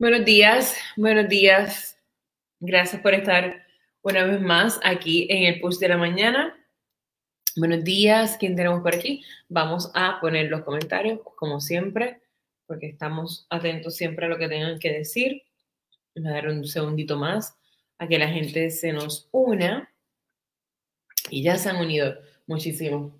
Buenos días, buenos días. Gracias por estar una vez más aquí en el Push de la Mañana. Buenos días, ¿quién tenemos por aquí? Vamos a poner los comentarios, como siempre, porque estamos atentos siempre a lo que tengan que decir. Voy a dar un segundito más a que la gente se nos una. Y ya se han unido muchísimo.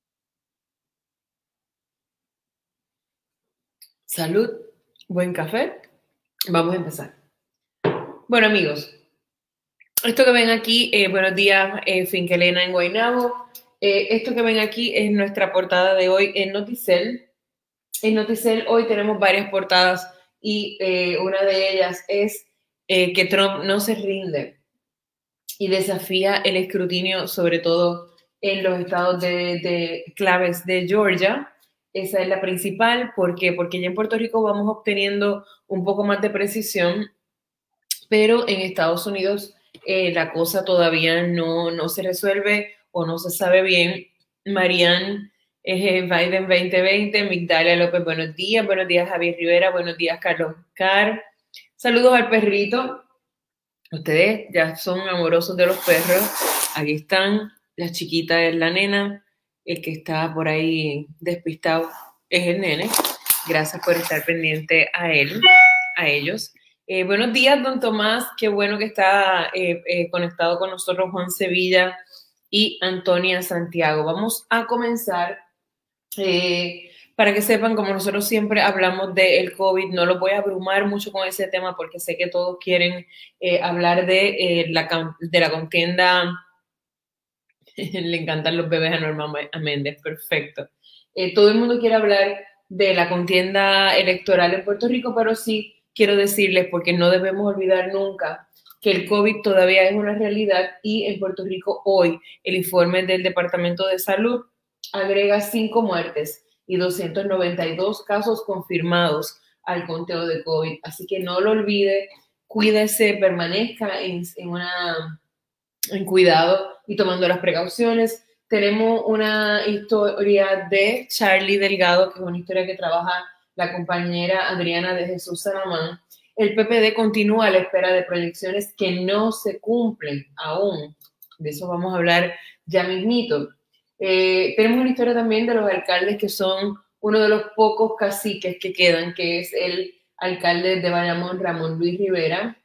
Salud, buen café. Vamos a empezar. Bueno, amigos, esto que ven aquí, buenos días, Finkelena en Guaynabo. Esto que ven aquí es nuestra portada de hoy en Noticel. En Noticel hoy tenemos varias portadas y una de ellas es que Trump no se rinde y desafía el escrutinio, sobre todo en los estados de claves de Georgia. Esa es la principal. ¿Por qué? Porque ya en Puerto Rico vamos obteniendo un poco más de precisión, pero en Estados Unidos la cosa todavía no se resuelve o no se sabe bien. Marianne Biden 2020, Migdalia López, buenos días Javier Rivera, buenos días Carlos Car, saludos al perrito, ustedes ya son amorosos de los perros, aquí están, la chiquita es la nena, el que está por ahí despistado es el nene, gracias por estar pendiente a él, a ellos. Buenos días, don Tomás. Qué bueno que está conectado con nosotros Juan Sevilla y Antonia Santiago. Vamos a comenzar. Para que sepan, como nosotros siempre hablamos del COVID, no los voy a abrumar mucho con ese tema porque sé que todos quieren hablar de la contienda. Le encantan los bebés a Norma Méndez, perfecto. Todo el mundo quiere hablar de la contienda electoral en Puerto Rico, pero sí quiero decirles, porque no debemos olvidar nunca, que el COVID todavía es una realidad y en Puerto Rico hoy el informe del Departamento de Salud agrega 5 muertes y 292 casos confirmados al conteo de COVID. Así que no lo olvide, cuídese, permanezca en cuidado y tomando las precauciones. Tenemos una historia de Charlie Delgado, que es una historia que trabaja la compañera Adriana de Jesús Salamán. El PPD continúa a la espera de proyecciones que no se cumplen aún. De eso vamos a hablar ya mismito. Tenemos una historia también de los alcaldes que son uno de los pocos caciques que quedan, que es el alcalde de Bayamón, Ramón Luis Rivera.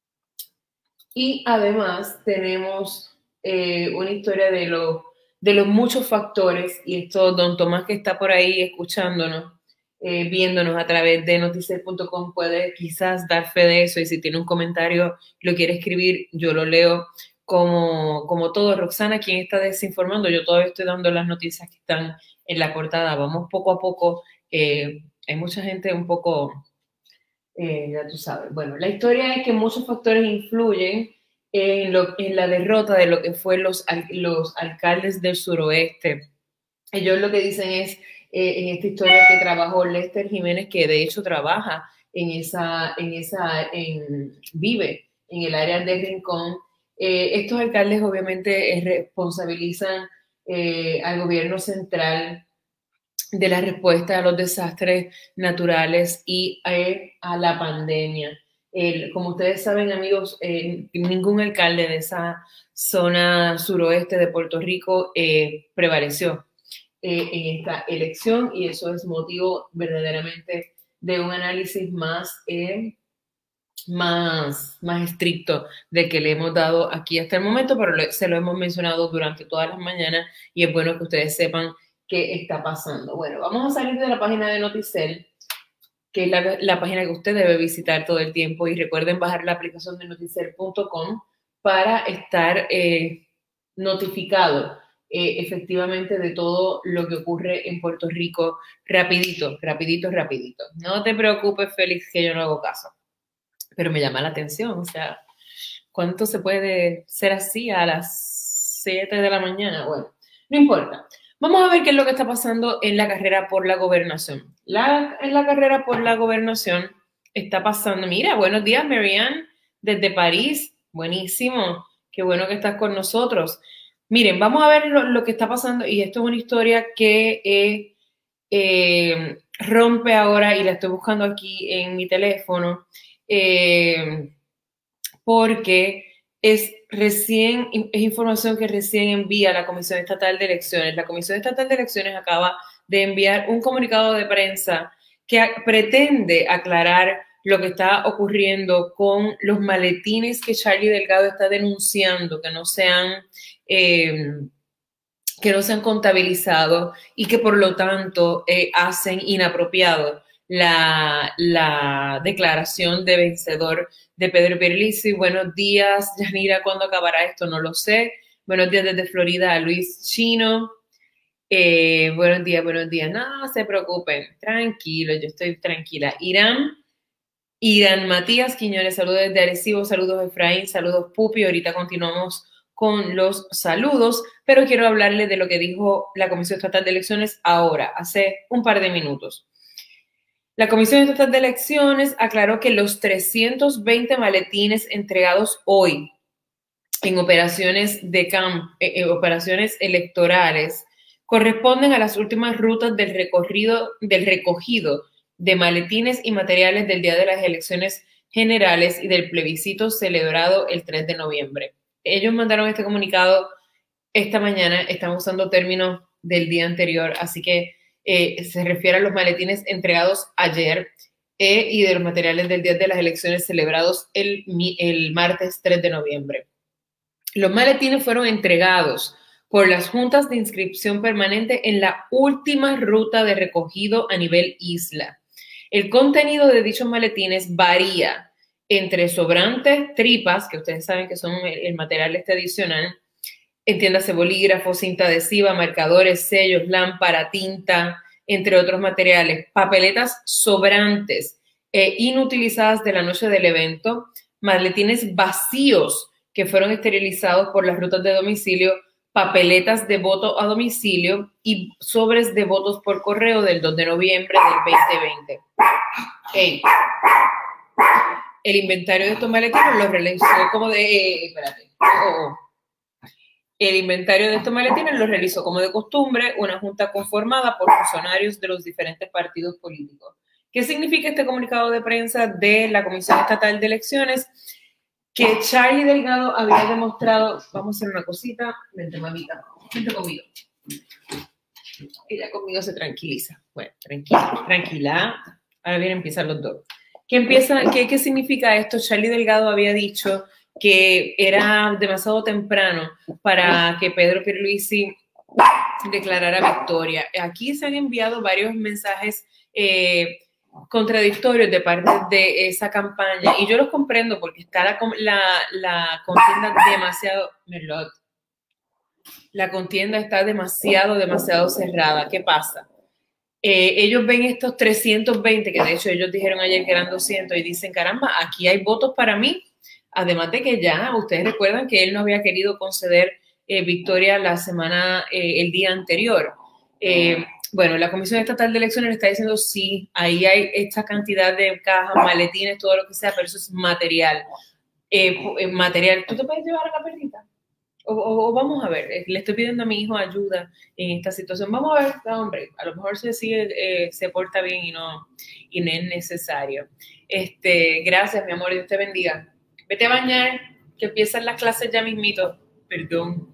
Y además tenemos una historia de los muchos factores, y esto don Tomás que está por ahí escuchándonos, viéndonos a través de noticiel.com puede quizás dar fe de eso, y si tiene un comentario, lo quiere escribir, yo lo leo como todo. Roxana, quien está desinformando, yo todavía estoy dando las noticias que están en la portada, vamos poco a poco, hay mucha gente un poco ya tú sabes. Bueno, la historia es que muchos factores influyen en la derrota de lo que fue los alcaldes del suroeste. Ellos lo que dicen es, en esta historia que trabajó Lester Jiménez, que de hecho trabaja vive en el área de Rincón. Estos alcaldes obviamente responsabilizan al gobierno central de la respuesta a los desastres naturales y a la pandemia. Como ustedes saben, amigos, ningún alcalde de esa zona suroeste de Puerto Rico prevaleció en esta elección, y eso es motivo verdaderamente de un análisis más estricto de que le hemos dado aquí hasta el momento, pero se lo hemos mencionado durante todas las mañanas y es bueno que ustedes sepan qué está pasando. Bueno, vamos a salir de la página de Noticel, que es la página que usted debe visitar todo el tiempo, y recuerden bajar la aplicación de noticel.com para estar notificado efectivamente de todo lo que ocurre en Puerto Rico rapidito. No te preocupes, Félix, que yo no hago caso. Pero me llama la atención, o sea, ¿cuánto se puede ser así a las 7 de la mañana? Bueno, no importa. Vamos a ver qué es lo que está pasando en la carrera por la gobernación. En la carrera por la gobernación está pasando, mira, buenos días, Marianne, desde París. Buenísimo, qué bueno que estás con nosotros. Miren, vamos a ver lo que está pasando, y esto es una historia que rompe ahora, y la estoy buscando aquí en mi teléfono. porque es información que recién envía la Comisión Estatal de Elecciones. La Comisión Estatal de Elecciones acaba de enviar un comunicado de prensa que pretende aclarar lo que está ocurriendo con los maletines que Charlie Delgado está denunciando, que no se han contabilizado y que por lo tanto hacen inapropiado la declaración de vencedor de Pedro Pierluisi. Buenos días, Yanira, ¿cuándo acabará esto? No lo sé. Buenos días desde Florida a Luis Chino. Buenos días. No se preocupen, tranquilo, yo estoy tranquila. Irán Matías Quiñones, saludos desde Arecibo, saludos Efraín, saludos Pupi. Ahorita continuamos con los saludos, pero quiero hablarles de lo que dijo la Comisión Estatal de Elecciones ahora, hace un par de minutos. La Comisión Estatal de Elecciones aclaró que los 320 maletines entregados hoy en operaciones operaciones electorales corresponden a las últimas rutas del recogido de maletines y materiales del día de las elecciones generales y del plebiscito celebrado el 3 de noviembre. Ellos mandaron este comunicado esta mañana, están usando términos del día anterior, así que se refiere a los maletines entregados ayer y de los materiales del día de las elecciones celebrados el martes 3 de noviembre. Los maletines fueron entregados por las juntas de inscripción permanente en la última ruta de recogido a nivel isla. El contenido de dichos maletines varía entre sobrantes, tripas, que ustedes saben que son el material adicional, entiéndase bolígrafo, cinta adhesiva, marcadores, sellos, lámpara, tinta, entre otros materiales, papeletas sobrantes inutilizadas de la noche del evento, maletines vacíos que fueron esterilizados por las rutas de domicilio, papeletas de voto a domicilio y sobres de votos por correo del 2 de noviembre del 2020. Hey. El inventario de estos maletines lo realizó como de... El inventario de estos maletines lo realizó como de costumbre una junta conformada por funcionarios de los diferentes partidos políticos. ¿Qué significa este comunicado de prensa de la Comisión Estatal de Elecciones? Que Charlie Delgado había demostrado, vamos a hacer una cosita, vente mamita, vente conmigo. Ella conmigo se tranquiliza. Bueno, tranquila. Ahora bien empiezan los dos. ¿Qué significa esto? Charlie Delgado había dicho que era demasiado temprano para que Pedro Pierluisi declarara victoria. Aquí se han enviado varios mensajes contradictorios de parte de esa campaña y yo los comprendo porque está la contienda demasiado... La contienda está demasiado cerrada. ¿Qué pasa? Ellos ven estos 320, que de hecho ellos dijeron ayer que eran 200 y dicen, caramba, aquí hay votos para mí. Además de que ya ustedes recuerdan que él no había querido conceder victoria el día anterior. Bueno, la Comisión Estatal de Elecciones le está diciendo sí, ahí hay esta cantidad de cajas, maletines, todo lo que sea, pero eso es material. Material. ¿Tú te puedes llevar a la perrita? O vamos a ver, le estoy pidiendo a mi hijo ayuda en esta situación. Vamos a ver, hombre, a lo mejor se porta bien y no es necesario. Gracias, mi amor, Dios te bendiga. Vete a bañar, que empiezan las clases ya mismito. Perdón.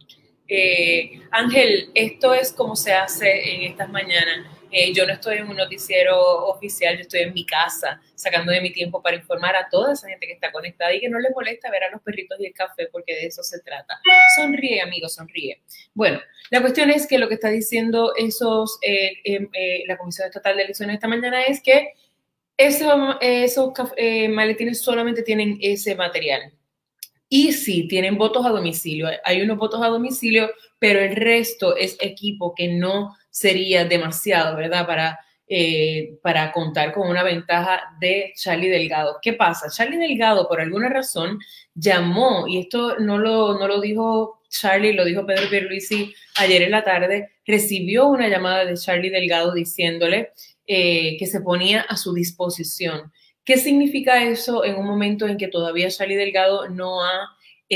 Ángel, esto es como se hace en estas mañanas. Yo no estoy en un noticiero oficial, yo estoy en mi casa, sacando de mi tiempo para informar a toda esa gente que está conectada y que no les molesta ver a los perritos y el café, porque de eso se trata. Sonríe, amigo, sonríe. Bueno, la cuestión es que lo que está diciendo la Comisión Estatal de Elecciones esta mañana es que esos maletines solamente tienen ese material. Y sí, tienen votos a domicilio. Hay unos votos a domicilio, pero el resto es equipo que no sería demasiado, ¿verdad? Para contar con una ventaja de Charlie Delgado. ¿Qué pasa? Charlie Delgado, por alguna razón, llamó, y esto no lo dijo Charlie, lo dijo Pedro Pierluisi ayer en la tarde, recibió una llamada de Charlie Delgado diciéndole que se ponía a su disposición. ¿Qué significa eso en un momento en que todavía Charlie Delgado no ha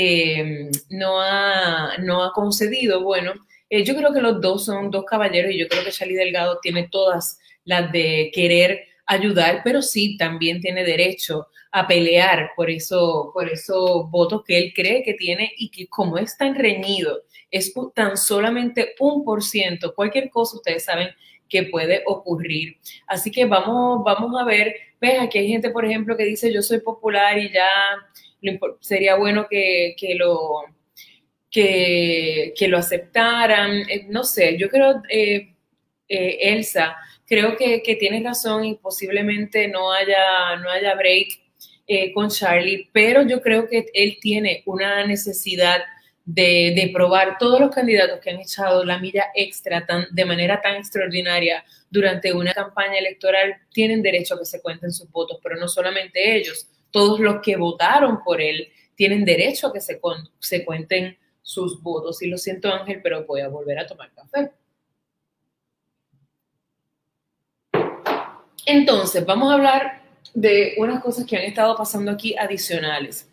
concedido? Bueno, yo creo que los dos son dos caballeros y yo creo que Charlie Delgado tiene todas las de querer ayudar, pero sí también tiene derecho a pelear por esos votos que él cree que tiene y que como es tan reñido, es tan solamente 1%, cualquier cosa ustedes saben que puede ocurrir. Así que vamos a ver, ves, aquí hay gente, por ejemplo, que dice yo soy popular y ya sería bueno que lo aceptaran. No sé, yo creo, Elsa, creo que tienes razón y posiblemente no haya break con Charlie, pero yo creo que él tiene una necesidad de probar. Todos los candidatos que han echado la milla extra de manera tan extraordinaria durante una campaña electoral tienen derecho a que se cuenten sus votos, pero no solamente ellos, todos los que votaron por él tienen derecho a que se cuenten sus votos. Y lo siento, Ángel, pero voy a volver a tomar café. Entonces, vamos a hablar de unas cosas que han estado pasando aquí adicionales.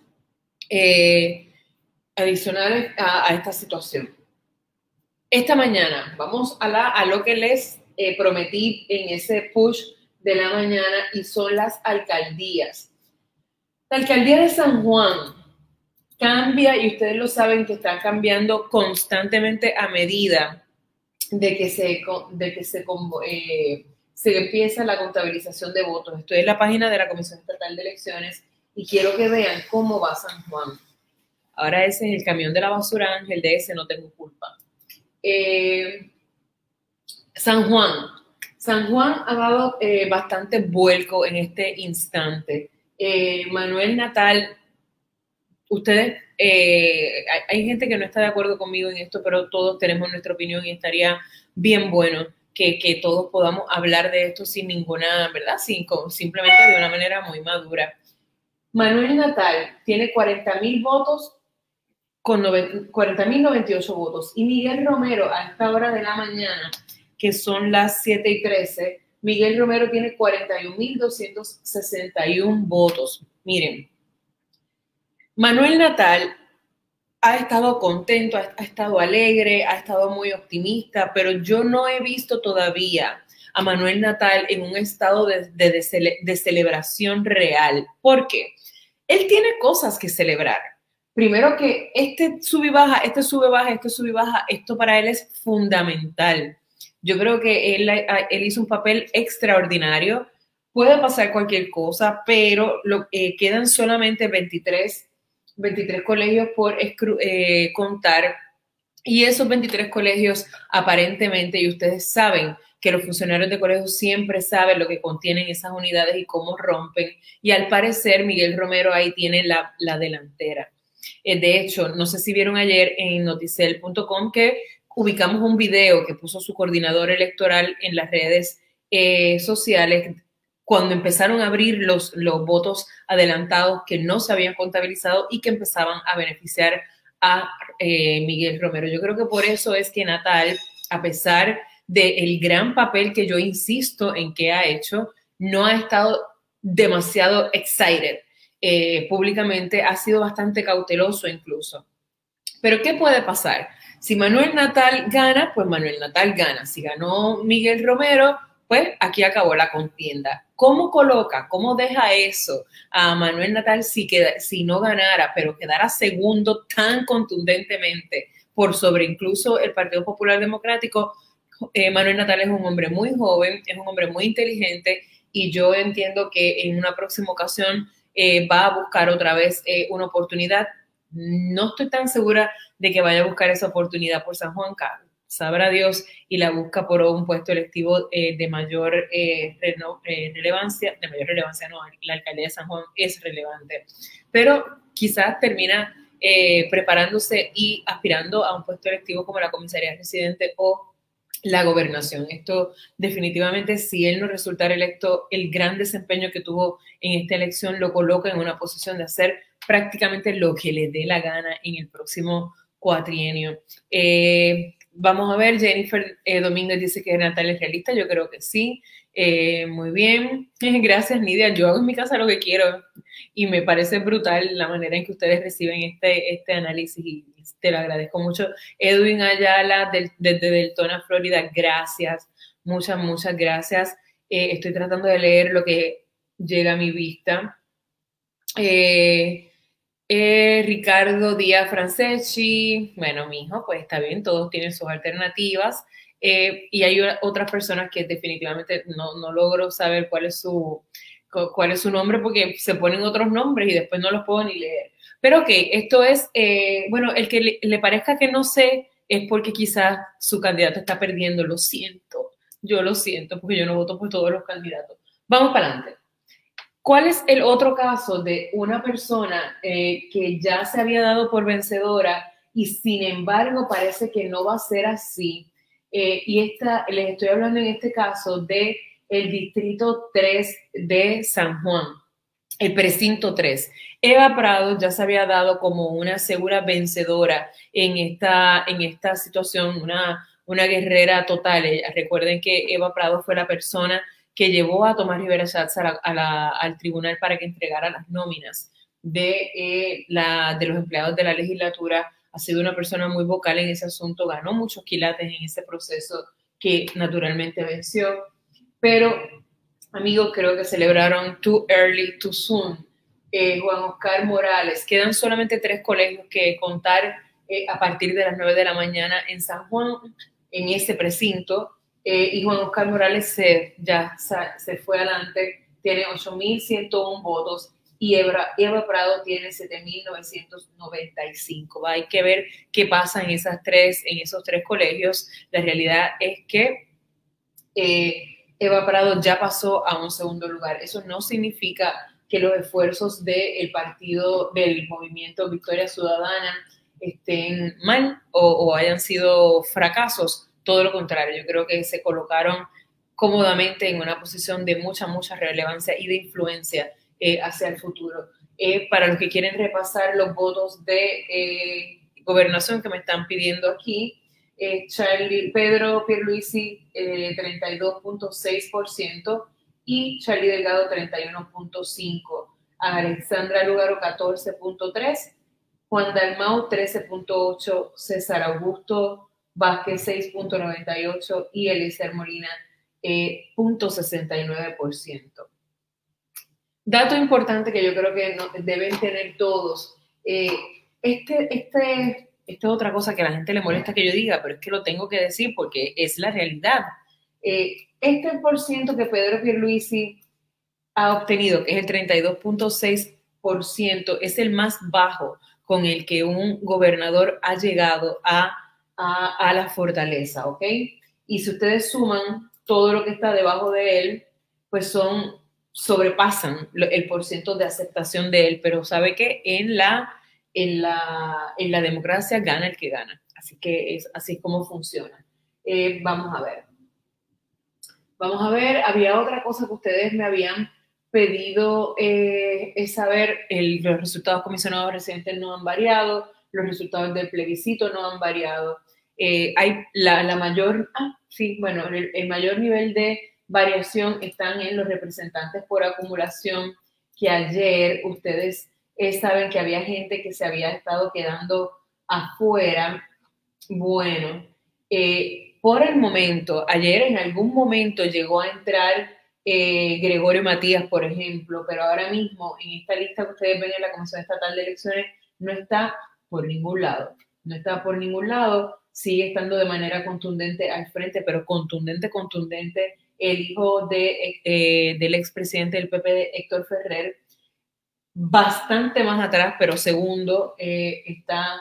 Adicionales a esta situación. Esta mañana vamos a lo que les prometí en ese push de la mañana y son las alcaldías. La alcaldía de San Juan cambia y ustedes lo saben que está cambiando constantemente a medida de que se empieza la contabilización de votos. Estoy en la página de la Comisión Estatal de Elecciones y quiero que vean cómo va San Juan. Ahora ese es el camión de la basura, Ángel, de ese no tengo culpa. San Juan ha dado bastante vuelco en este instante. Manuel Natal, ustedes, hay gente que no está de acuerdo conmigo en esto, pero todos tenemos nuestra opinión y estaría bien bueno que todos podamos hablar de esto sin ninguna, ¿verdad? Simplemente de una manera muy madura. Manuel Natal tiene 40,000 votos con 40,098 votos. Y Miguel Romero, a esta hora de la mañana, que son las 7:13, Miguel Romero tiene 41,261 votos. Miren, Manuel Natal ha estado contento, ha estado alegre, ha estado muy optimista, pero yo no he visto todavía a Manuel Natal en un estado de celebración real. ¿Por qué? Él tiene cosas que celebrar. Primero que este sube y baja, esto para él es fundamental. Yo creo que él hizo un papel extraordinario. Puede pasar cualquier cosa, pero quedan solamente 23 colegios por contar. Y esos 23 colegios, aparentemente, y ustedes saben que los funcionarios de colegios siempre saben lo que contienen esas unidades y cómo rompen. Y al parecer, Miguel Romero ahí tiene la delantera. De hecho, no sé si vieron ayer en noticel.com que ubicamos un video que puso su coordinador electoral en las redes sociales cuando empezaron a abrir los votos adelantados que no se habían contabilizado y que empezaban a beneficiar a Miguel Romero. Yo creo que por eso es que Natal, a pesar del gran papel que yo insisto en que ha hecho, no ha estado demasiado excited. Públicamente ha sido bastante cauteloso incluso. Pero ¿qué puede pasar? Si Manuel Natal gana, pues Manuel Natal gana. Si ganó Miguel Romero, pues aquí acabó la contienda. ¿Cómo coloca, cómo deja eso a Manuel Natal si no ganara, pero quedara segundo tan contundentemente por sobre incluso el Partido Popular Democrático? Manuel Natal es un hombre muy joven, es un hombre muy inteligente y yo entiendo que en una próxima ocasión va a buscar otra vez una oportunidad. No estoy tan segura de que vaya a buscar esa oportunidad por San Juan, sabrá Dios, y la busca por un puesto electivo de mayor relevancia. De mayor relevancia no, la alcaldía de San Juan es relevante, pero quizás termina preparándose y aspirando a un puesto electivo como la comisaría residente o la gobernación. Esto definitivamente, si él no resultara electo, el gran desempeño que tuvo en esta elección lo coloca en una posición de hacer prácticamente lo que le dé la gana en el próximo cuatrienio. Vamos a ver, Jennifer Domínguez dice que Natal es realista, yo creo que sí. Muy bien, gracias Nidia, yo hago en mi casa lo que quiero y me parece brutal la manera en que ustedes reciben este análisis y te lo agradezco mucho. Edwin Ayala desde Deltona, Florida, gracias, muchas gracias. Estoy tratando de leer lo que llega a mi vista. Ricardo Díaz Franceschi, bueno, mijo, pues está bien, todos tienen sus alternativas. Y hay otras personas que definitivamente no logro saber cuál es su nombre porque se ponen otros nombres y después no los puedo ni leer. Pero ok, esto es, bueno, el que le parezca que no sé es porque quizás su candidato está perdiendo, lo siento, yo lo siento porque yo no voto por todos los candidatos. Vamos para adelante. ¿Cuál es el otro caso de una persona que ya se había dado por vencedora y sin embargo parece que no va a ser así? Les estoy hablando en este caso de el distrito 3 de San Juan, el precinto 3. Eva Prado ya se había dado como una segura vencedora en esta situación, una guerrera total. Recuerden que Eva Prado fue la persona que llevó a Tomás Rivera Schatz al tribunal para que entregara las nóminas de los empleados de la legislatura. Ha sido una persona muy vocal en ese asunto, ganó muchos quilates en ese proceso que naturalmente venció, pero amigos, creo que celebraron too early, too soon. Juan Oscar Morales, quedan solamente 3 colegios que contar a partir de las 9 de la mañana en San Juan, en ese precinto, y Juan Oscar Morales ya se fue adelante, tiene 8.101 votos y Eva Prado tiene 7.995. Hay que ver qué pasa en esos 3 colegios. La realidad es que Eva Prado ya pasó a un segundo lugar. Eso no significa que los esfuerzos del partido, del movimiento Victoria Ciudadana estén mal o hayan sido fracasos. Todo lo contrario, yo creo que se colocaron cómodamente en una posición de mucha relevancia y de influencia hacia el futuro. Para los que quieren repasar los votos de gobernación que me están pidiendo aquí, Pedro Pierluisi 32.6% y Charlie Delgado 31.5%, Alexandra Lúgaro 14.3%, Juan Dalmau 13.8%, César Augusto Vázquez 6.98% y Eliezer Molina 0.69%. Dato importante que yo creo que deben tener todos. Esta es otra cosa que a la gente le molesta que yo diga, pero es que lo tengo que decir porque es la realidad. Este % que Pedro Pierluisi ha obtenido, que es el 32.6%, es el más bajo con el que un gobernador ha llegado a la fortaleza, ¿ok? Y si ustedes suman todo lo que está debajo de él, pues sobrepasan el % de aceptación de él, pero sabe que en la democracia gana el que gana. Así que así es como funciona. Vamos a ver, había otra cosa que ustedes me habían pedido es saber, los resultados comisionados residentes no han variado, los resultados del plebiscito no han variado. Hay el mayor nivel de variación están en los representantes por acumulación, que ayer ustedes saben que había gente que se había estado quedando afuera. Bueno, por el momento, ayer en algún momento llegó a entrar Gregorio Matías, por ejemplo, pero ahora mismo en esta lista que ustedes ven en la Comisión Estatal de Elecciones no está por ningún lado. No está por ningún lado, sigue estando de manera contundente al frente, pero contundente, el hijo del expresidente del PP, Héctor Ferrer. Bastante más atrás, pero segundo, está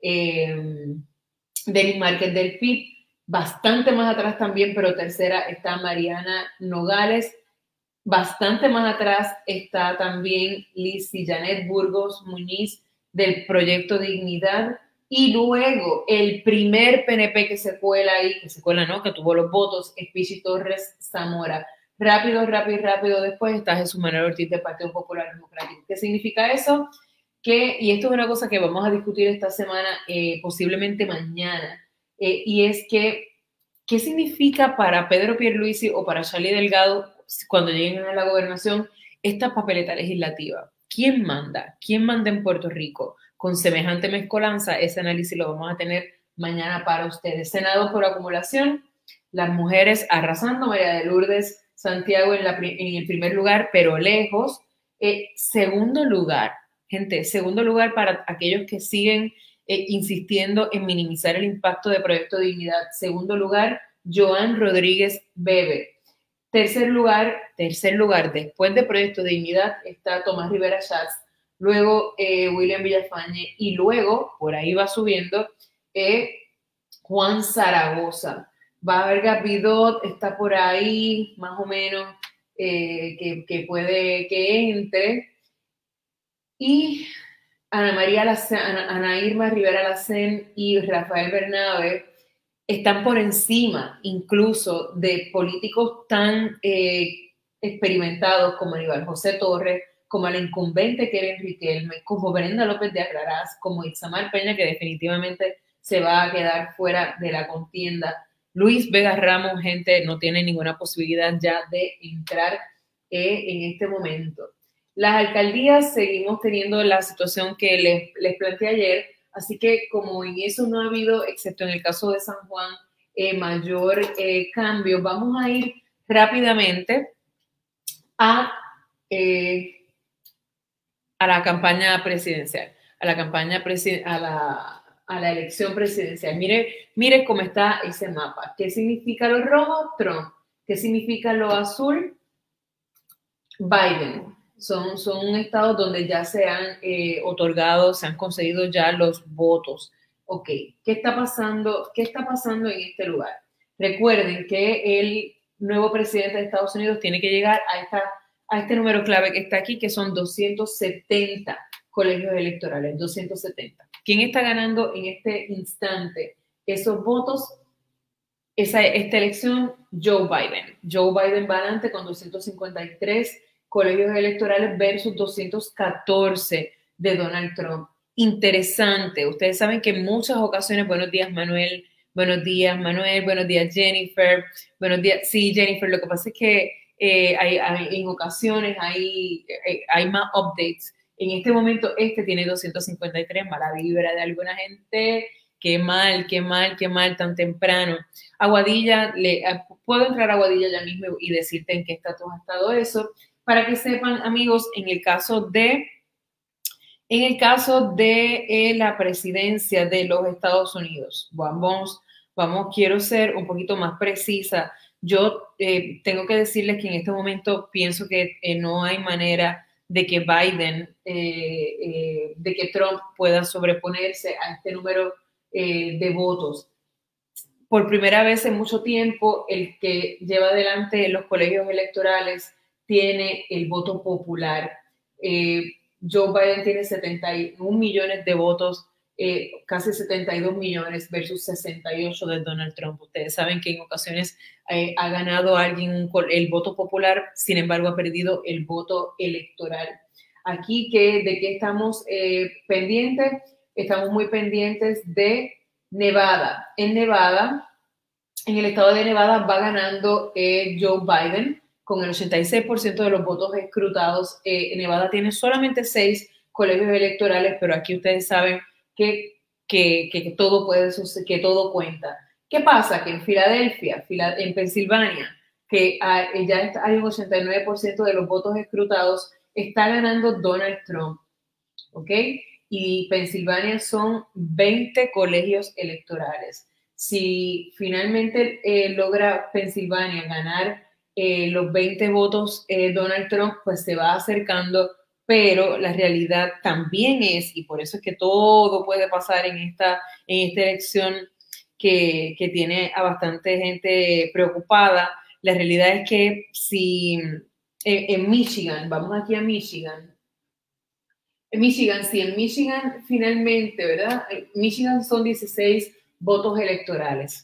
Denis Márquez del PIB. Bastante más atrás también, pero tercera está Mariana Nogales. Bastante más atrás está también Lizy Janet Burgos Muñiz del Proyecto Dignidad. Y luego el primer PNP que se cuela ahí, que tuvo los votos, es Pichi Torres Zamora. Rápido después está Jesús Manuel Ortiz del Partido Popular Democrático. ¿Qué significa eso? Y esto es una cosa que vamos a discutir esta semana, posiblemente mañana, y es que, ¿qué significa para Pedro Pierluisi o para Charlie Delgado cuando lleguen a la gobernación esta papeleta legislativa? ¿Quién manda? ¿Quién manda en Puerto Rico? Con semejante mezcolanza, ese análisis lo vamos a tener mañana para ustedes. Senado por acumulación, las mujeres arrasando, María de Lourdes Santiago en el primer lugar, pero lejos. Segundo lugar, gente, segundo lugar para aquellos que siguen insistiendo en minimizar el impacto de Proyecto Dignidad. Segundo lugar, Joan Rodríguez Bebe. Tercer lugar, después de Proyecto Dignidad está Tomás Rivera Schatz, luego William Villafañe y luego, por ahí va subiendo, Juan Zaragoza. Vargas Vidot está por ahí, más o menos, que puede que entre. Y Ana Irma Rivera Lacén y Rafael Bernabe están por encima incluso de políticos tan experimentados como Aníbal José Torres, como el incumbente Kevin Riquelme, como Brenda López de Aclarás, como Itzamar Peña, que definitivamente se va a quedar fuera de la contienda. Luis Vega Ramos, gente, no tiene ninguna posibilidad ya de entrar en este momento. Las alcaldías seguimos teniendo la situación que les planteé ayer, así que como en eso no ha habido, excepto en el caso de San Juan, mayor cambio, vamos a ir rápidamente a la campaña presidencial, a la elección presidencial. Mire cómo está ese mapa. ¿Qué significa lo rojo? Trump. ¿Qué significa lo azul? Biden. Son estados donde ya se han otorgado, se han concedido ya los votos. Ok, ¿qué está pasando en este lugar? Recuerden que el nuevo presidente de Estados Unidos tiene que llegar a este número clave que está aquí, que son 270 colegios electorales, 270. ¿Quién está ganando en este instante esos votos? Esta elección, Joe Biden. Joe Biden va adelante con 253 colegios electorales versus 214 de Donald Trump. Interesante. Ustedes saben que en muchas ocasiones, buenos días Manuel, buenos días Manuel, buenos días Jennifer, buenos días, sí Jennifer, lo que pasa es que en ocasiones hay más updates. En este momento tiene 253, mala vibra de alguna gente, qué mal, tan temprano. Aguadilla, puedo entrar a Aguadilla ya mismo y decirte en qué estatus ha estado eso, para que sepan, amigos, en el caso de la presidencia de los Estados Unidos, quiero ser un poquito más precisa. Yo tengo que decirles que en este momento pienso que no hay manera de que Biden, de que Trump pueda sobreponerse a este número de votos. Por primera vez en mucho tiempo, el que lleva adelante los colegios electorales tiene el voto popular. Joe Biden tiene 71 millones de votos, casi 72 millones versus 68 de Donald Trump. Ustedes saben que en ocasiones ha ganado alguien el voto popular, sin embargo ha perdido el voto electoral. Aquí, ¿de qué estamos pendientes? Estamos muy pendientes de Nevada. En el estado de Nevada va ganando Joe Biden con el 86% de los votos escrutados. Nevada tiene solamente 6 colegios electorales, pero aquí ustedes saben que todo puede suceder, que todo cuenta. ¿Qué pasa? Que en Filadelfia, en Pensilvania, que ya hay un 89% de los votos escrutados, está ganando Donald Trump. ¿Ok? Y Pensilvania son 20 colegios electorales. Si finalmente logra Pensilvania ganar los 20 votos Donald Trump, pues se va acercando, pero la realidad también es, y por eso es que todo puede pasar en esta elección que tiene a bastante gente preocupada, la realidad es que si en Michigan, vamos aquí a Michigan, sí, en Michigan finalmente, ¿verdad? En Michigan son 16 votos electorales,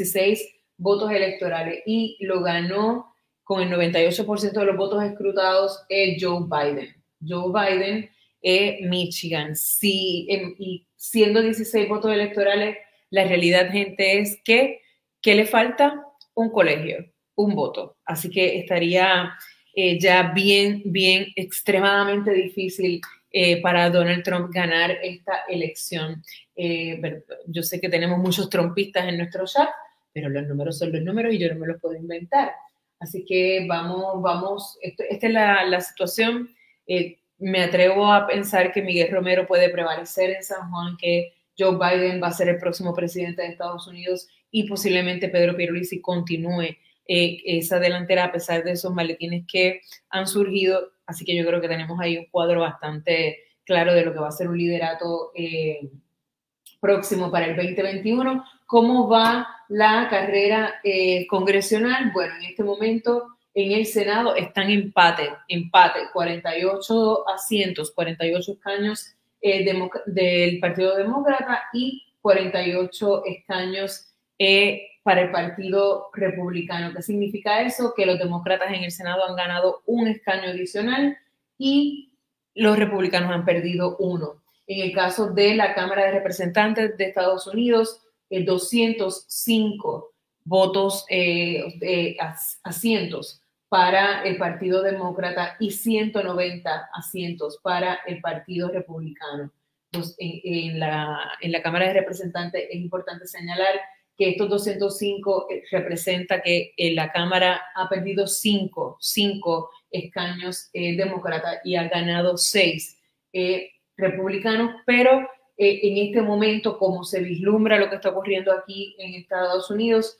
y lo ganó con el 98% de los votos escrutados Joe Biden. Joe Biden, Michigan, sí, y siendo 16 votos electorales, la realidad, gente, es que le falta un colegio, un voto, así que estaría ya bien, extremadamente difícil para Donald Trump ganar esta elección. Yo sé que tenemos muchos trumpistas en nuestro chat, pero los números son los números y yo no me los puedo inventar. Así que esta es la situación. Me atrevo a pensar que Miguel Romero puede prevalecer en San Juan, que Joe Biden va a ser el próximo presidente de Estados Unidos y posiblemente Pedro Pierluisi continúe esa delantera a pesar de esos maletines que han surgido. Así que yo creo que tenemos ahí un cuadro bastante claro de lo que va a ser un liderato próximo para el 2021. ¿Cómo va la carrera congresional? Bueno, en este momento en el Senado están empate, 48 asientos, 48 escaños del Partido Demócrata y 48 escaños para el Partido Republicano. ¿Qué significa eso? Que los demócratas en el Senado han ganado un escaño adicional y los republicanos han perdido uno. En el caso de la Cámara de Representantes de Estados Unidos, 205 votos, asientos para el Partido Demócrata y 190 asientos para el Partido Republicano. Entonces, en la Cámara de Representantes es importante señalar que estos 205 representa que la Cámara ha perdido 5 escaños demócratas y ha ganado 6 republicanos, pero en este momento, como se vislumbra lo que está ocurriendo aquí en Estados Unidos,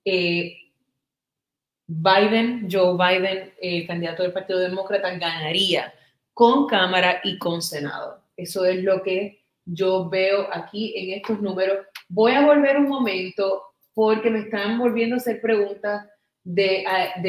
Joe Biden, el candidato del Partido Demócrata, ganaría con Cámara y con Senado. Eso es lo que yo veo aquí en estos números. Voy a volver un momento porque me están volviendo a hacer preguntas de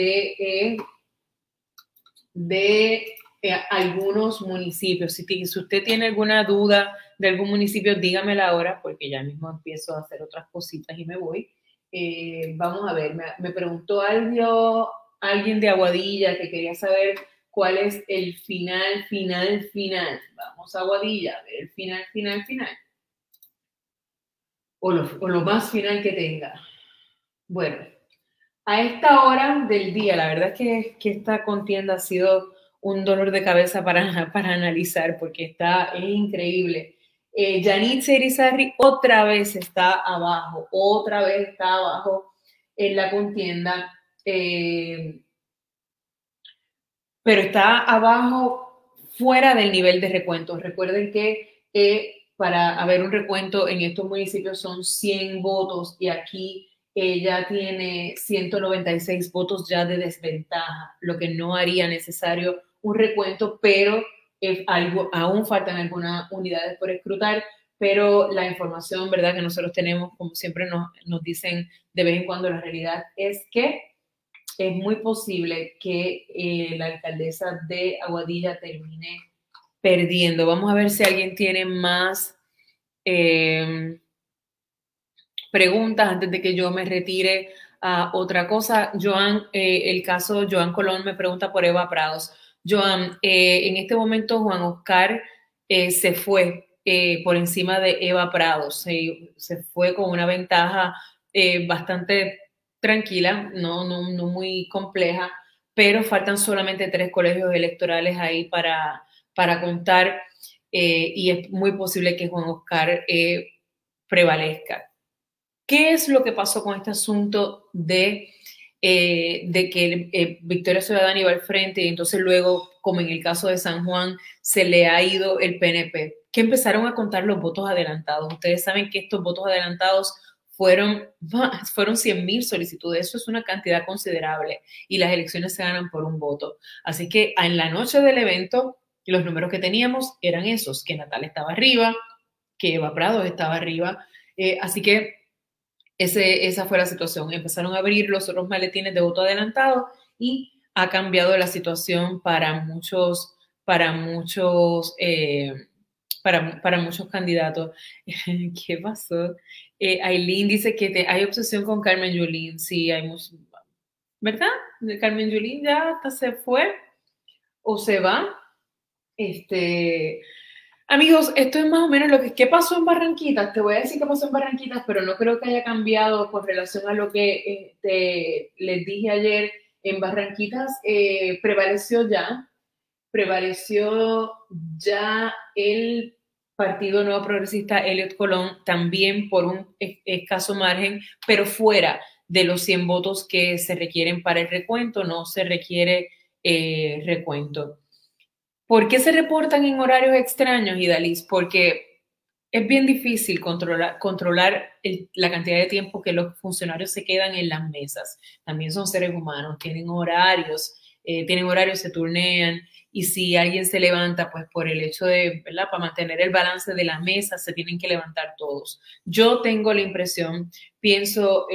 algunos municipios. Si usted tiene alguna duda de algún municipio, dígamela ahora, porque ya mismo empiezo a hacer otras cositas y me voy. Vamos a ver, me preguntó alguien de Aguadilla que quería saber cuál es el final. Vamos a Aguadilla, a ver el final. O lo más final que tenga. Bueno, a esta hora del día, la verdad es que esta contienda ha sido un dolor de cabeza para analizar porque es increíble. Yanitza Irizarry otra vez está abajo en la contienda, pero está abajo fuera del nivel de recuento. Recuerden que para haber un recuento en estos municipios son 100 votos y aquí ella tiene 196 votos ya de desventaja, lo que no haría necesario un recuento, pero aún faltan algunas unidades por escrutar, pero la información, ¿verdad?, que nosotros tenemos, como siempre nos dicen de vez en cuando, la realidad es que es muy posible que la alcaldesa de Aguadilla termine perdiendo. Vamos a ver si alguien tiene más preguntas antes de que yo me retire a otra cosa. El caso Joan Colón me pregunta por Eva Prados. Joan, en este momento Juan Oscar se fue por encima de Eva Prados. Se fue con una ventaja bastante tranquila, no muy compleja, pero faltan solamente 3 colegios electorales ahí para contar y es muy posible que Juan Oscar prevalezca. ¿Qué es lo que pasó con este asunto de que Victoria Ciudadana iba al frente y entonces luego, como en el caso de San Juan, se le ha ido el PNP? Que empezaron a contar los votos adelantados. Ustedes saben que estos votos adelantados fueron 100,000 solicitudes. Eso es una cantidad considerable y las elecciones se ganan por un voto. Así que en la noche del evento, los números que teníamos eran esos, que Natal estaba arriba, que Eva Prados estaba arriba. Así que esa fue la situación. Empezaron a abrir los otros maletines de voto adelantado y ha cambiado la situación para muchos candidatos. ¿Qué pasó? Aileen dice que hay obsesión con Carmen Yulín. Sí, hay mucho, ¿verdad? Carmen Yulín ya hasta se fue o se va. Amigos, esto es más o menos ¿qué pasó en Barranquitas? Te voy a decir qué pasó en Barranquitas, pero no creo que haya cambiado con relación a lo que les dije ayer. En Barranquitas prevaleció ya el Partido Nuevo Progresista Elliot Colón, también por un escaso margen, pero fuera de los 100 votos que se requieren para el recuento, no se requiere recuento. ¿Por qué se reportan en horarios extraños, Idalis? Porque es bien difícil controlar la cantidad de tiempo que los funcionarios se quedan en las mesas. También son seres humanos, tienen horarios, se turnean, y si alguien se levanta, pues por el hecho de, ¿verdad? Para mantener el balance de la mesa, se tienen que levantar todos. Yo tengo la impresión, pienso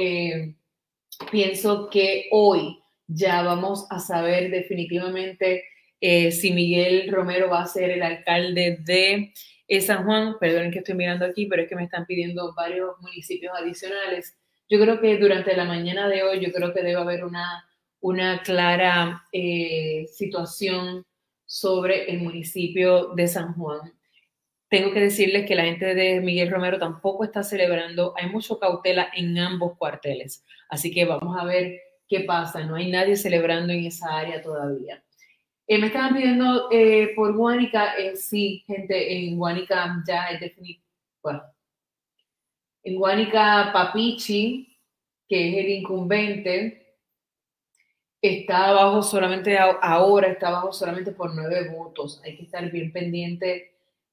que hoy ya vamos a saber definitivamente si Miguel Romero va a ser el alcalde de San Juan. Perdonen que estoy mirando aquí, pero es que me están pidiendo varios municipios adicionales. Yo creo que durante la mañana de hoy, yo creo que debe haber una clara situación sobre el municipio de San Juan. Tengo que decirles que la gente de Miguel Romero tampoco está celebrando. Hay mucha cautela en ambos cuarteles. Así que vamos a ver qué pasa. No hay nadie celebrando en esa área todavía. Me estaban pidiendo por Guánica. Sí, gente, en Guánica ya es definitivo. Bueno, en Guánica, Papichi, que es el incumbente, está abajo solamente ahora, está abajo solamente por 9 votos. Hay que estar bien pendiente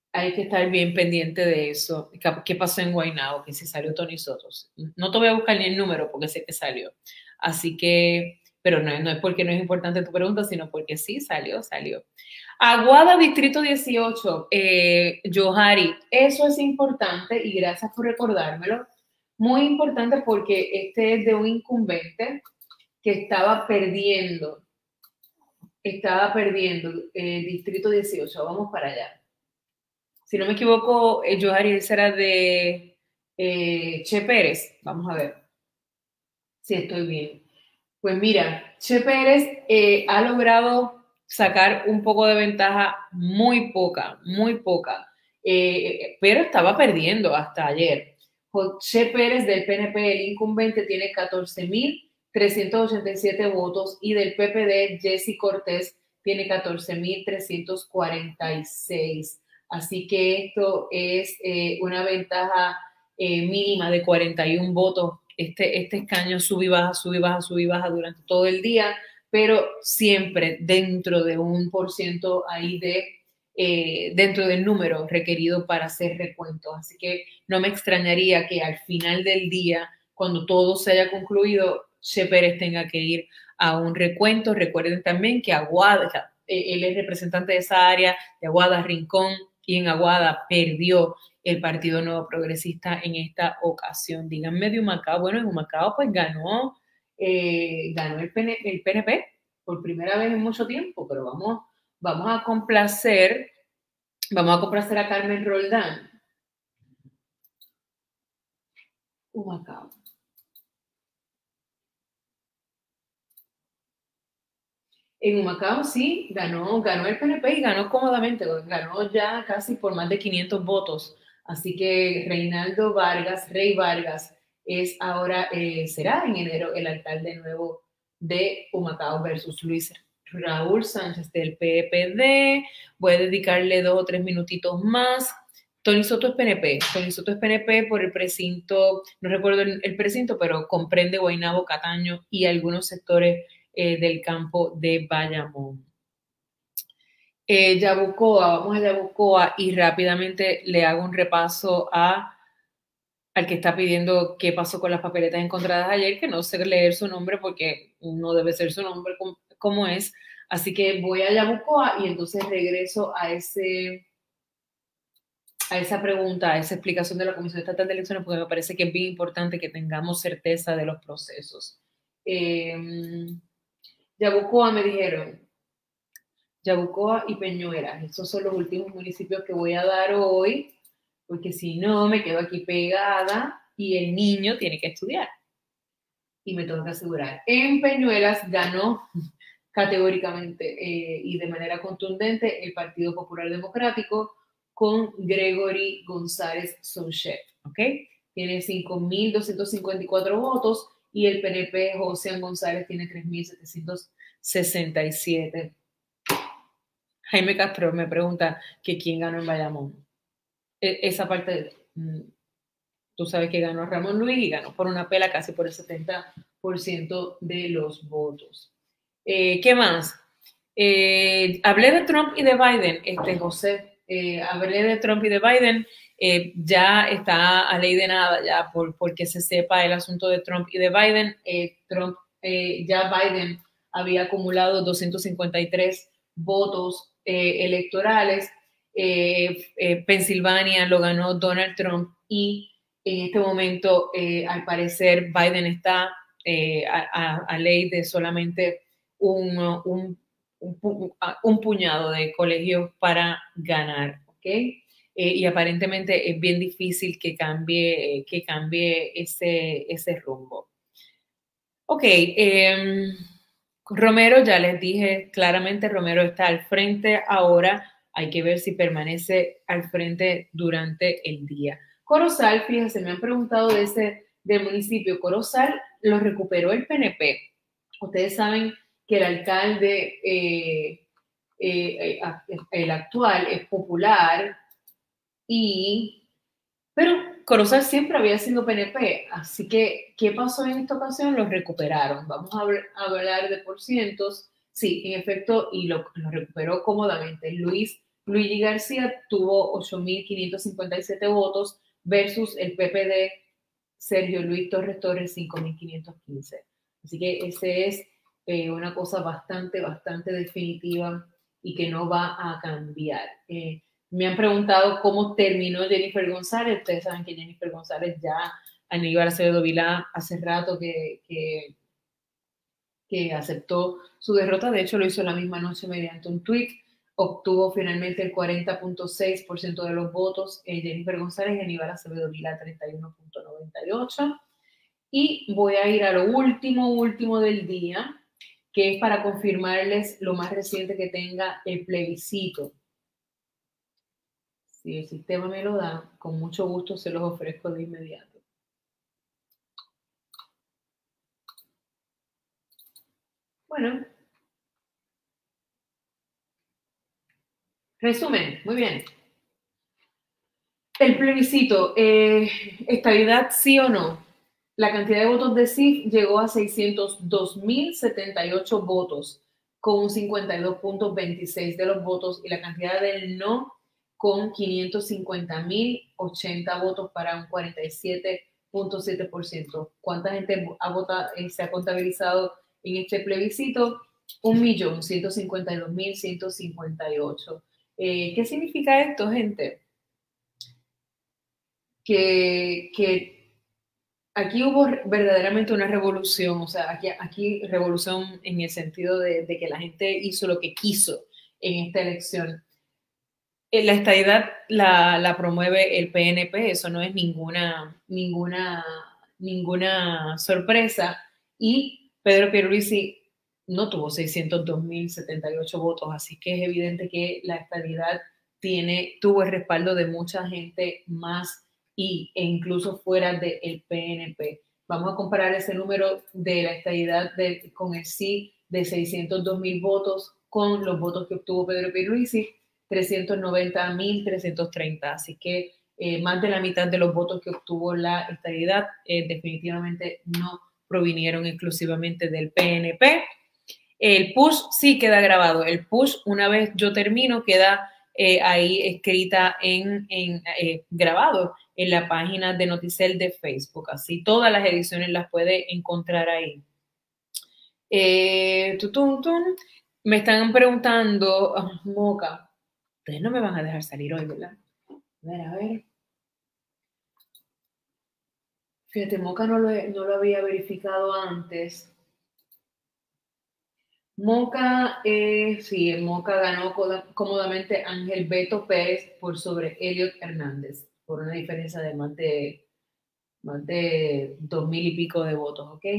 de eso. ¿Qué pasó en Guaynabo? Que si salió Tony Sotos. No te voy a buscar ni el número porque sé que salió. Así que, pero no es porque no es importante tu pregunta, sino porque sí salió. Aguada, Distrito 18, Johari, eso es importante y gracias por recordármelo. Muy importante porque este es de un incumbente que estaba perdiendo. Distrito 18, vamos para allá. Si no me equivoco, Johari será de Che Pérez. Vamos a ver si estoy bien. Pues mira, Che Pérez ha logrado sacar un poco de ventaja, muy poca, pero estaba perdiendo hasta ayer. Che Pérez del PNP, el incumbente, tiene 14.387 votos y del PPD, Jessy Cortés, tiene 14.346. Así que esto es una ventaja mínima de 41 votos. Este escaño sube y baja durante todo el día, pero siempre dentro de un % ahí dentro del número requerido para hacer recuentos. Así que no me extrañaría que al final del día, cuando todo se haya concluido, Che Pérez tenga que ir a un recuento. Recuerden también que Aguada, él es representante de esa área, de Aguada, Rincón, y en Aguada perdió el Partido Nuevo Progresista en esta ocasión. Díganme de Humacao. Bueno, en Humacao pues ganó el PNP por primera vez en mucho tiempo, pero vamos a complacer a Carmen Roldán. Humacao. En Humacao sí, ganó el PNP y ganó cómodamente, ganó ya casi por más de 500 votos. Así que Reinaldo Vargas, Rey Vargas, es ahora, será en enero el alcalde nuevo de Humacao versus Luis Raúl Sánchez del PPD. Voy a dedicarle 2 o 3 minutitos más. Tony Soto es PNP por el precinto, no recuerdo el precinto, pero comprende Guaynabo, Cataño y algunos sectores del campo de Bayamón. Yabucoa, vamos a Yabucoa y rápidamente le hago un repaso al que está pidiendo qué pasó con las papeletas encontradas ayer, que no sé leer su nombre porque no debe ser su nombre como es. Así que voy a Yabucoa y entonces regreso a esa pregunta, a esa explicación de la Comisión Estatal de Elecciones, porque me parece que es bien importante que tengamos certeza de los procesos. Yabucoa me dijeron, Yabucoa y Peñuelas. Estos son los últimos municipios que voy a dar hoy, porque si no me quedo aquí pegada y el niño tiene que estudiar. Y me tengo que asegurar. En Peñuelas ganó categóricamente y de manera contundente el Partido Popular Democrático con Gregory González Souchet, ¿ok? Tiene 5.254 votos y el PNP José González tiene 3.767. Jaime Castro me pregunta que quién ganó en Bayamón. Esa parte, tú sabes que ganó Ramón Luis y ganó por una pela casi por el 70%. 50% de los votos. ¿Qué más? Hablé de Trump y de Biden, José. Hablé de Trump y de Biden. Ya está a ley de nada, ya porque se sepa el asunto de Trump y de Biden. Ya Biden había acumulado 253 votos electorales. Pensilvania lo ganó Donald Trump y en este momento, al parecer, Biden está a ley de solamente un puñado de colegios para ganar, ¿ok? Y aparentemente es bien difícil que cambie ese rumbo. Ok, Romero, ya les dije claramente, Romero está al frente ahora. Hay que ver si permanece al frente durante el día. Corozal, fíjense, me han preguntado del municipio. Corozal lo recuperó el PNP. Ustedes saben que el alcalde, el actual, es popular, pero Corozal siempre había sido PNP, así que, ¿qué pasó en esta ocasión? Lo recuperaron. Vamos a hablar de porcientos. Sí, en efecto, y lo recuperó cómodamente. Luigi García tuvo 8.557 votos versus el PPD Sergio Luis Torres Torres 5.515. Así que ese es una cosa bastante definitiva y que no va a cambiar. Me han preguntado cómo terminó Jennifer González. Ustedes saben que Jennifer González ya, Aníbal Acevedo Vilá, hace rato que aceptó su derrota. De hecho, lo hizo la misma noche mediante un tweet. Obtuvo finalmente el 40.6% de los votos Jennifer González y Aníbal Acevedo Vilá 31.98%. Y voy a ir a lo último del día, que es para confirmarles lo más reciente que tenga el plebiscito. Si el sistema me lo da, con mucho gusto se los ofrezco de inmediato. Bueno. Resumen, muy bien. El plebiscito, estabilidad sí o no. La cantidad de votos de sí llegó a 602.078 votos, con un 52.26% de los votos, y la cantidad del no con 550.080 votos para un 47.7%. ¿Cuánta gente se ha contabilizado en este plebiscito? 1.152.158. ¿Qué significa esto, gente? Que aquí hubo verdaderamente una revolución, o sea, aquí revolución en el sentido de que la gente hizo lo que quiso en esta elección. La estadidad la promueve el PNP, eso no es ninguna sorpresa, y Pedro Pierluisi no tuvo 602.078 votos, así que es evidente que la estadidad tuvo el respaldo de mucha gente más e incluso fuera del PNP. Vamos a comparar ese número de la estadidad con el sí de 602.000 votos con los votos que obtuvo Pedro Pierluisi, 390.330. Así que más de la mitad de los votos que obtuvo la estadidad definitivamente no provinieron exclusivamente del PNP. El push sí queda grabado. El push, una vez yo termino, queda ahí escrita grabado en la página de Noticel de Facebook. Así todas las ediciones las puede encontrar ahí. Me están preguntando, Moca, ustedes no me van a dejar salir hoy, ¿verdad? A ver. Fíjate, Moca no lo había verificado antes. Moca, sí, Moca ganó cómodamente Ángel Beto Pérez por sobre Elliot Hernández, por una diferencia de más de 2.000 y pico de votos, ¿ok?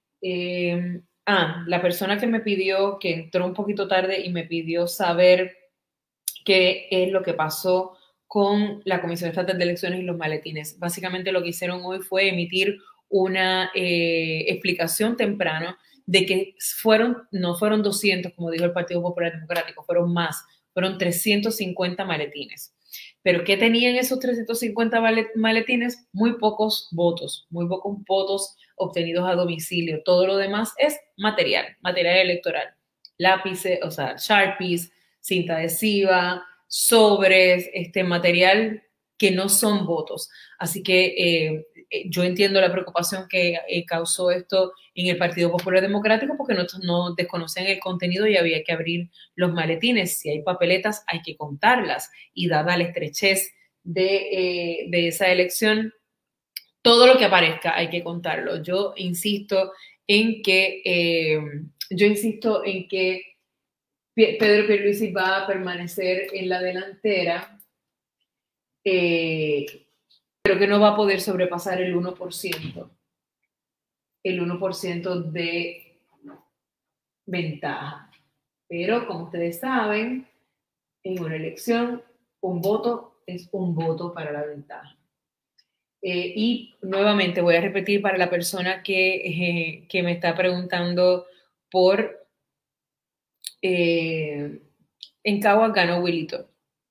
La persona que me pidió, que entró un poquito tarde y me pidió saber qué es lo que pasó con la Comisión Estatal de Elecciones y los maletines. Básicamente lo que hicieron hoy fue emitir una explicación temprano de que no fueron 200, como dijo el Partido Popular Democrático, fueron más, fueron 350 maletines. Pero ¿qué tenían esos 350 maletines? Muy pocos votos obtenidos a domicilio. Todo lo demás es material electoral. Lápices, o sea, Sharpies, cinta adhesiva, sobres, material que no son votos. Así que yo entiendo la preocupación que causó esto en el Partido Popular Democrático porque no desconocían el contenido y había que abrir los maletines. Si hay papeletas, hay que contarlas. Y dada la estrechez de esa elección, todo lo que aparezca hay que contarlo. Yo insisto en que Pedro Pierluisi va a permanecer en la delantera, pero que no va a poder sobrepasar el 1%. El 1% de ventaja. Pero como ustedes saben, en una elección, un voto es un voto para la ventaja. Y nuevamente voy a repetir para la persona que me está preguntando por en Caguas ganó Wilito.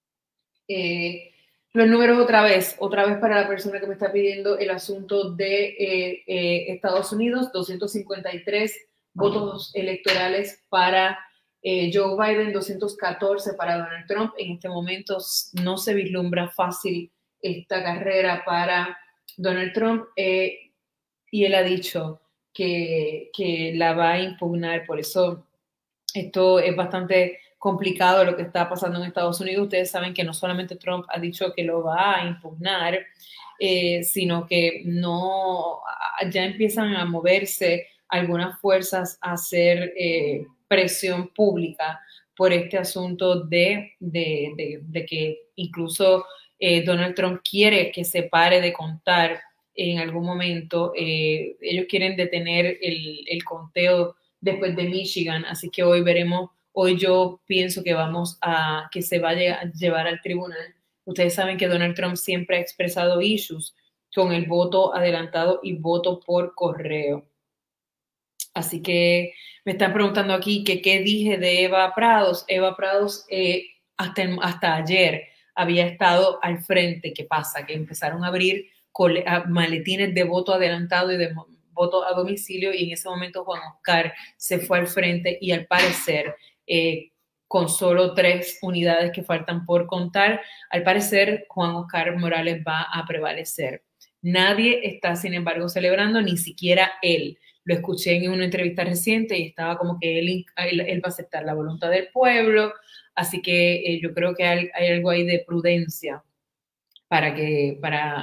Los números otra vez para la persona que me está pidiendo el asunto de Estados Unidos, 253 votos electorales para Joe Biden, 214 para Donald Trump. En este momento no se vislumbra fácil esta carrera para Donald Trump y él ha dicho que la va a impugnar. Por eso esto es bastante complicado lo que está pasando en Estados Unidos. Ustedes saben que no solamente Trump ha dicho que lo va a impugnar, sino que ya empiezan a moverse algunas fuerzas a hacer presión pública por este asunto de que incluso Donald Trump quiere que se pare de contar en algún momento. Ellos quieren detener el conteo después de Michigan, así que hoy yo pienso que se va a llevar al tribunal. Ustedes saben que Donald Trump siempre ha expresado issues con el voto adelantado y voto por correo. Así que me están preguntando aquí que qué dije de Eva Prados. Eva Prados hasta ayer había estado al frente. ¿Qué pasa? Que empezaron a abrir maletines de voto adelantado y de voto a domicilio y en ese momento Juan Oscar se fue al frente y al parecer con solo 3 unidades que faltan por contar, al parecer Juan Oscar Morales va a prevalecer. Nadie está, sin embargo, celebrando, ni siquiera él. Lo escuché en una entrevista reciente y estaba como que él va a aceptar la voluntad del pueblo, así que yo creo que hay algo ahí de prudencia para que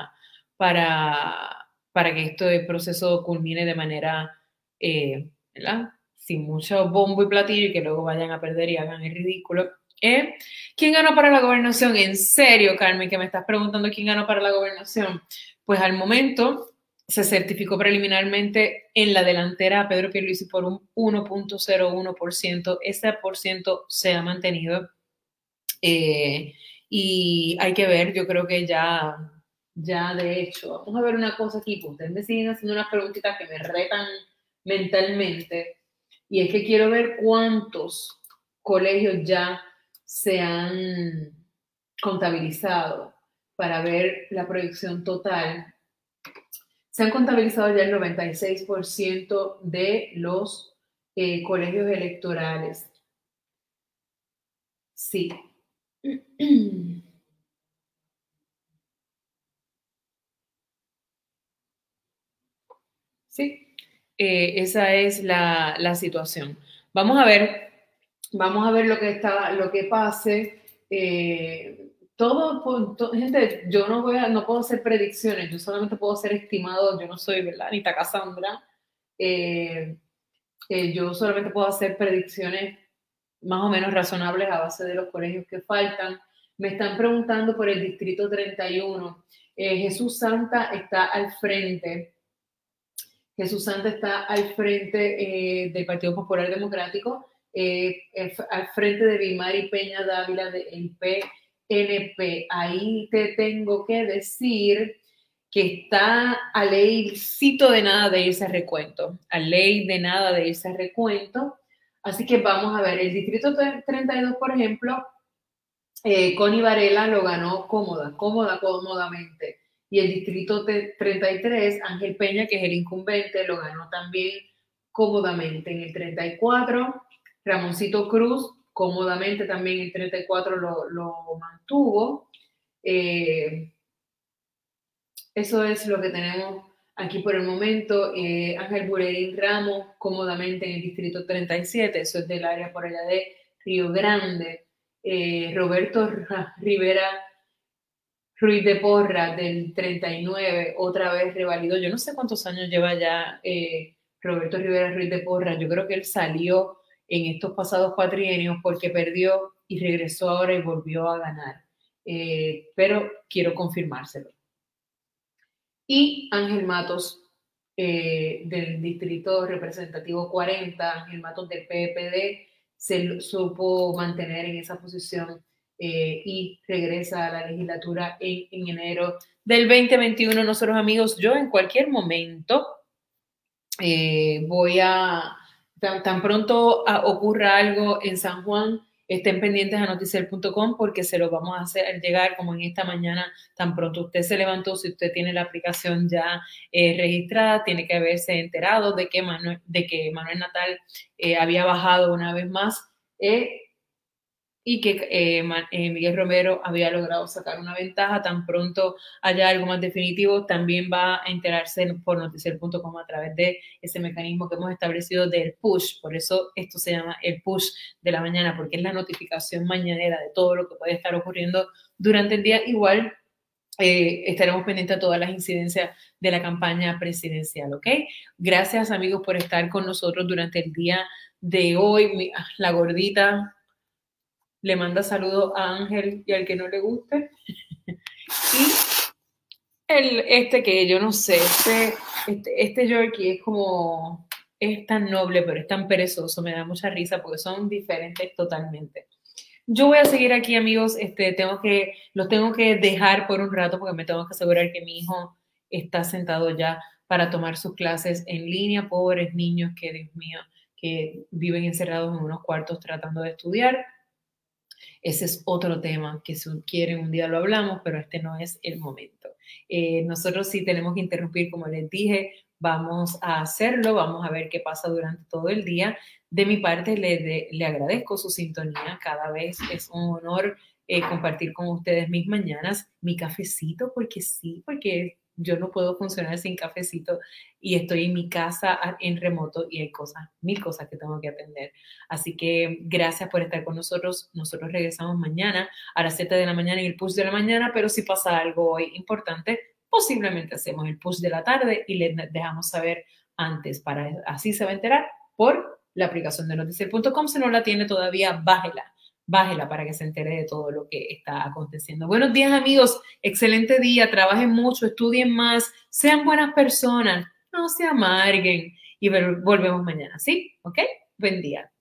este proceso culmine de manera, ¿verdad? Sin mucho bombo y platillo y que luego vayan a perder y hagan el ridículo. ¿Quién ganó para la gobernación? En serio, Carmen, que me estás preguntando quién ganó para la gobernación. Pues al momento se certificó preliminarmente en la delantera a Pedro Pierluisi por un 1.01%. Ese por ciento se ha mantenido y hay que ver, yo creo que ya de hecho, vamos a ver una cosa aquí, pues ustedes me siguen haciendo unas preguntitas que me retan mentalmente y es que quiero ver cuántos colegios ya se han contabilizado para ver la proyección total. Se han contabilizado ya el 96% de los colegios electorales. Sí. Sí, esa es la situación. Vamos a ver lo que pase. Gente, yo no puedo hacer predicciones, yo solamente puedo hacer estimados. Yo no soy, ¿verdad? Anita Cassandra. Yo solamente puedo hacer predicciones más o menos razonables a base de los colegios que faltan. Me están preguntando por el distrito 31. Jesús Santa está al frente. Jesús Santa está al frente del Partido Popular Democrático, al frente de Vilmary Peña Dávila del PNP. Ahí te tengo que decir que está a leycito de nada de irse a recuento, Así que vamos a ver, el distrito 32, por ejemplo, Connie Varela lo ganó cómodamente. Y el distrito 33, Ángel Peña, que es el incumbente, lo ganó también cómodamente. En el 34, Ramoncito Cruz, cómodamente también el 34 lo mantuvo. Eso es lo que tenemos aquí por el momento. Ángel Burerín Ramos, cómodamente en el distrito 37, eso es del área por allá de Río Grande. Roberto Rivera Ruiz de Porra del 39, otra vez revalidó. Yo no sé cuántos años lleva ya Roberto Rivera Ruiz de Porra. Yo creo que él salió en estos pasados cuatrienios porque perdió y regresó ahora y volvió a ganar. Pero quiero confirmárselo. Y Ángel Matos del distrito representativo 40, Ángel Matos del PPD, se supo mantener en esa posición y regresa a la legislatura en enero del 2021. Nosotros, amigos, yo en cualquier momento voy a, tan pronto ocurra algo en San Juan, estén pendientes a noticiel.com porque se lo vamos a hacer llegar como en esta mañana. Tan pronto usted se levantó, si usted tiene la aplicación ya registrada, tiene que haberse enterado de que Manuel Natal había bajado una vez más y que Miguel Romero había logrado sacar una ventaja. Tan pronto haya algo más definitivo, también va a enterarse por noticiel.com a través de ese mecanismo que hemos establecido del push. Por eso esto se llama el push de la mañana, porque es la notificación mañanera de todo lo que puede estar ocurriendo durante el día. Igual estaremos pendientes de todas las incidencias de la campaña presidencial, ¿ok? Gracias, amigos, por estar con nosotros durante el día de hoy. La gordita le manda saludos a Ángel y al que no le guste. Y este que yo no sé, este Yorkie es como, es tan noble, pero es tan perezoso, me da mucha risa porque son diferentes totalmente. Yo voy a seguir aquí, amigos, los tengo que dejar por un rato porque me tengo que asegurar que mi hijo está sentado ya para tomar sus clases en línea. Pobres niños que, Dios mío, que viven encerrados en unos cuartos tratando de estudiar. Ese es otro tema que si quieren un día lo hablamos, pero este no es el momento. Nosotros sí tenemos que interrumpir, como les dije, vamos a hacerlo, vamos a ver qué pasa durante todo el día. De mi parte, le agradezco su sintonía, cada vez es un honor compartir con ustedes mis mañanas, mi cafecito, porque sí, porque yo no puedo funcionar sin cafecito y estoy en mi casa en remoto y hay mil cosas que tengo que atender. Así que gracias por estar con nosotros. Nosotros regresamos mañana a las 7 de la mañana en el push de la mañana, pero si pasa algo hoy importante, posiblemente hacemos el push de la tarde y les dejamos saber antes, así se va a enterar por la aplicación de noticiel.com. Si no la tiene todavía, bájela para que se entere de todo lo que está aconteciendo. Buenos días, amigos. Excelente día. Trabajen mucho, estudien más, sean buenas personas, no se amarguen y volvemos mañana, ¿sí? ¿Ok? Buen día.